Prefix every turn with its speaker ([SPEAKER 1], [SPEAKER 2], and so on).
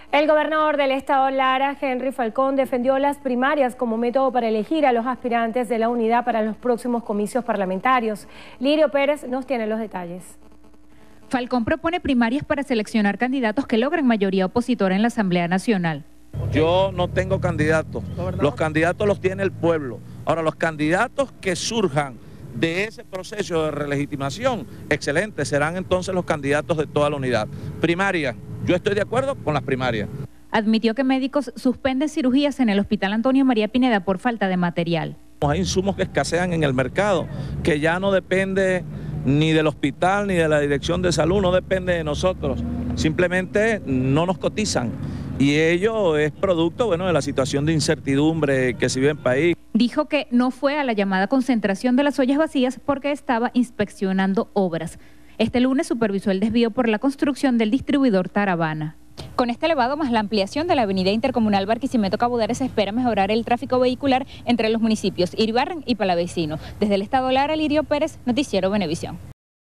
[SPEAKER 1] El gobernador del estado Lara, Henry Falcón, defendió las primarias como método para elegir a los aspirantes de la unidad para los próximos comicios parlamentarios. Lirio Pérez nos tiene los detalles.
[SPEAKER 2] Falcón propone primarias para seleccionar candidatos que logren mayoría opositora en la Asamblea Nacional.
[SPEAKER 3] Yo no tengo candidatos, los candidatos los tiene el pueblo. Ahora, los candidatos que surjan de ese proceso de relegitimación, excelente, serán entonces los candidatos de toda la unidad. Primaria, yo estoy de acuerdo con las primarias.
[SPEAKER 2] Admitió que médicos suspenden cirugías en el Hospital Antonio María Pineda por falta de material.
[SPEAKER 3] Hay insumos que escasean en el mercado, que ya no depende ni del hospital ni de la dirección de salud, no depende de nosotros, simplemente no nos cotizan. Y ello es producto, de la situación de incertidumbre que se vive en el país.
[SPEAKER 2] Dijo que no fue a la llamada concentración de las ollas vacías porque estaba inspeccionando obras. Este lunes supervisó el desvío por la construcción del distribuidor Taravana. Con este elevado más la ampliación de la avenida intercomunal Barquisimeto-Cabo Dare se espera mejorar el tráfico vehicular entre los municipios Iribarren y Palavecino. Desde el estado Lara, Lirio Pérez, Noticiero Venevisión.